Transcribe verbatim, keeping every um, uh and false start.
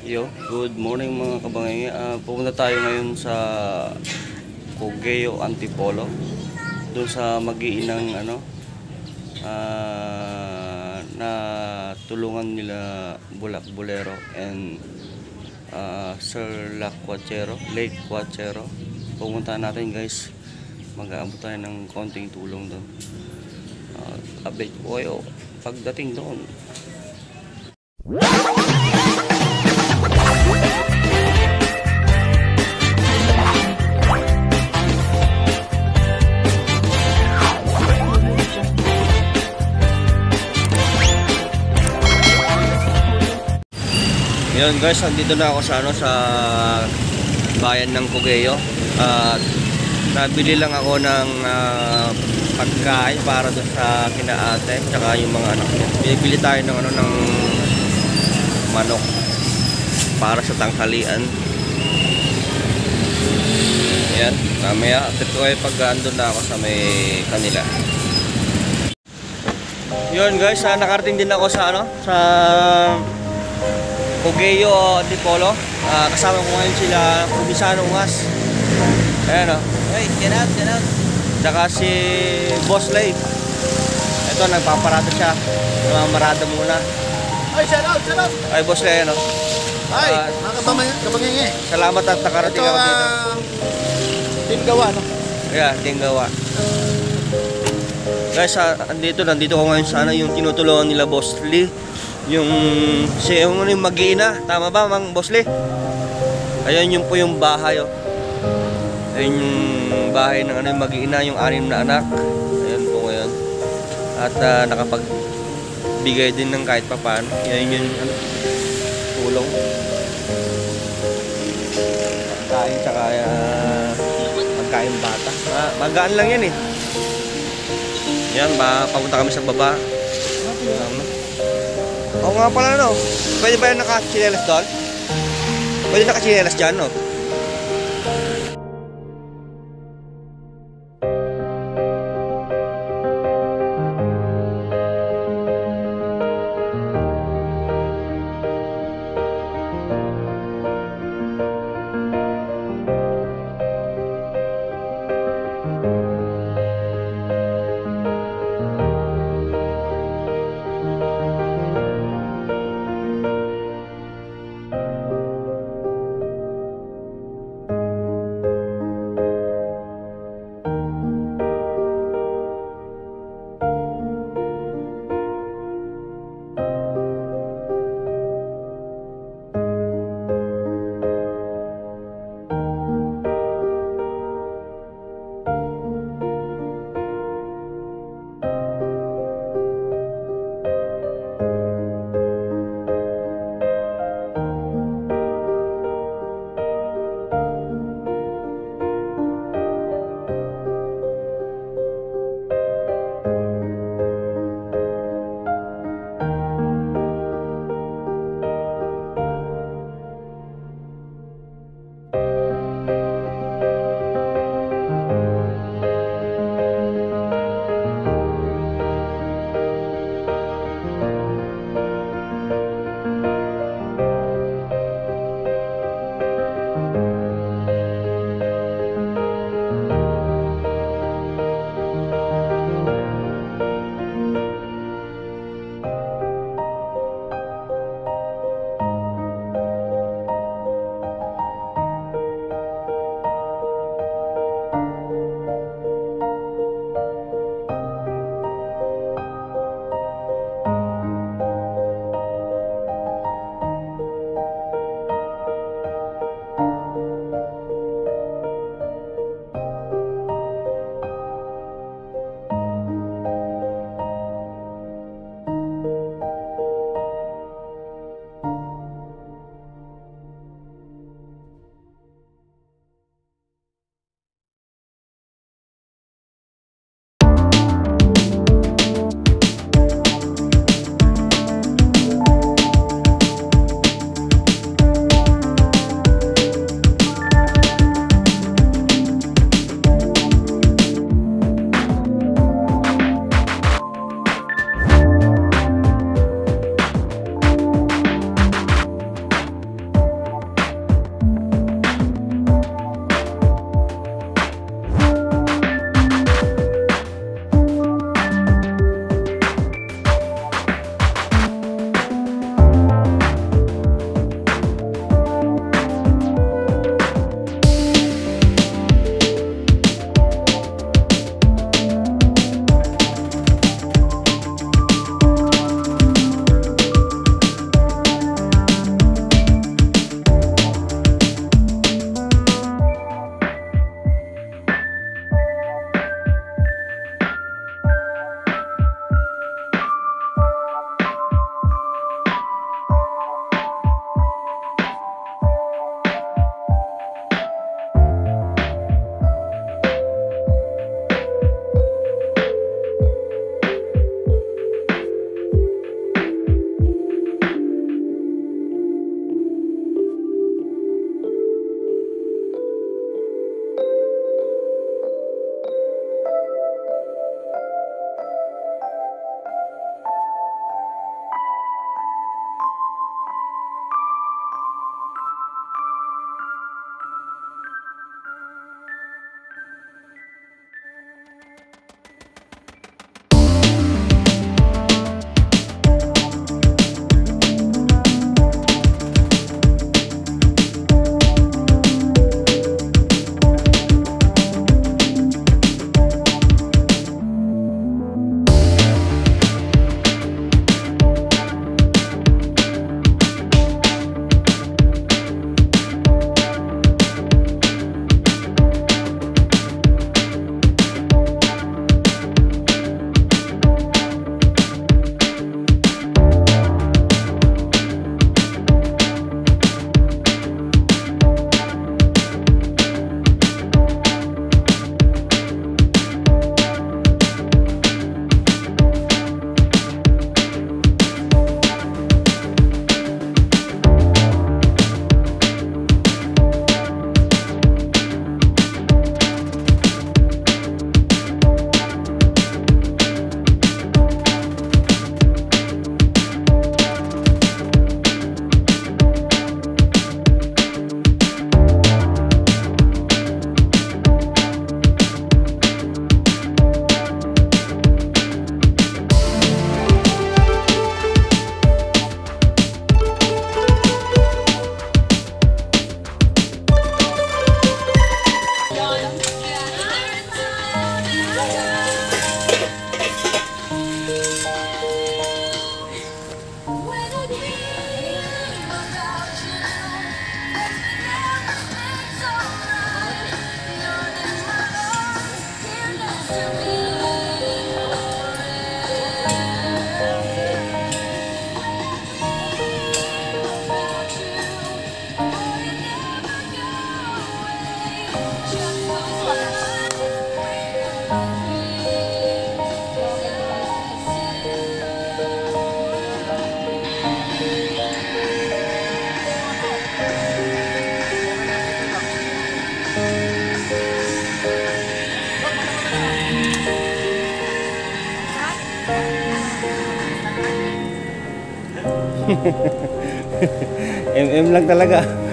Yo, good morning mga kabangay. Uh, pupunta tayo ngayon sa Cogeo Antipolo. Doon sa mag-iinang ano uh, na tulungan nila Bulak Bolero and uh, Sir Lacuachero, Lake Cuachero. Pupunta natin guys. Mag-aabot tayo ng konting tulong doon. Uh, update ko kayo pagdating doon. Yun guys, andito na ako sa ano sa bayan ng Cogeo. At uh, nabili lang ako ng uh, pagkain para doon sa kinaate tsaka yung mga anak niya. Bibili tayo ng ano ng manok para sa tanghalian. Ayan, mamaya after ko ay pag andun na ako sa may kanila. Yun guys, uh, nakarating din ako sa ano sa Cogeo Antipolo. Uh, kasama ko ngayon sila Kumisano Ungas. Ayan o. Hey, get out, get out. Tsaka si Boss Lay. Ito, nagpaparada siya. Namamarada muna. Ay, shout out, shout out. Ay, Boss Lay, ano? Ay, uh, mga kabangingi. Salamat at nakarating ako dito. Uh, team gawa, no? Yeah, team gawa. Guys, uh, andito, nandito ko ngayon sana yung tinutulungan nila Boss Lee. Yung siya yung mag-iina, tama ba mang Boss Lee? Ayun yung po yung bahay oh. Ayun yung bahay ng ano yung mag-iina, yung anim na anak. Ayun po ngayon. At uh, nakapagbigay din ng kahit papaano. Ayun yung ano, tulong. Pagkain tsaka uh, pagkain bata. Ah, magaan lang yan eh. Yan, papunta kami sa baba. Ano? Oo nga pala no. Pwede ba yung naka-chinelas doon? Pwede naka-chinelas dyan no? M M lang talaga.